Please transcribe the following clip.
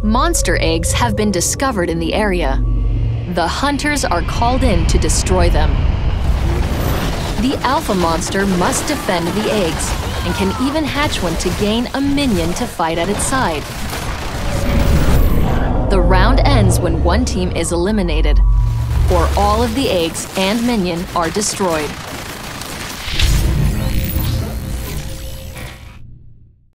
Monster eggs have been discovered in the area. The hunters are called in to destroy them. The alpha monster must defend the eggs and can even hatch one to gain a minion to fight at its side. The round ends when one team is eliminated, or all of the eggs and minion are destroyed.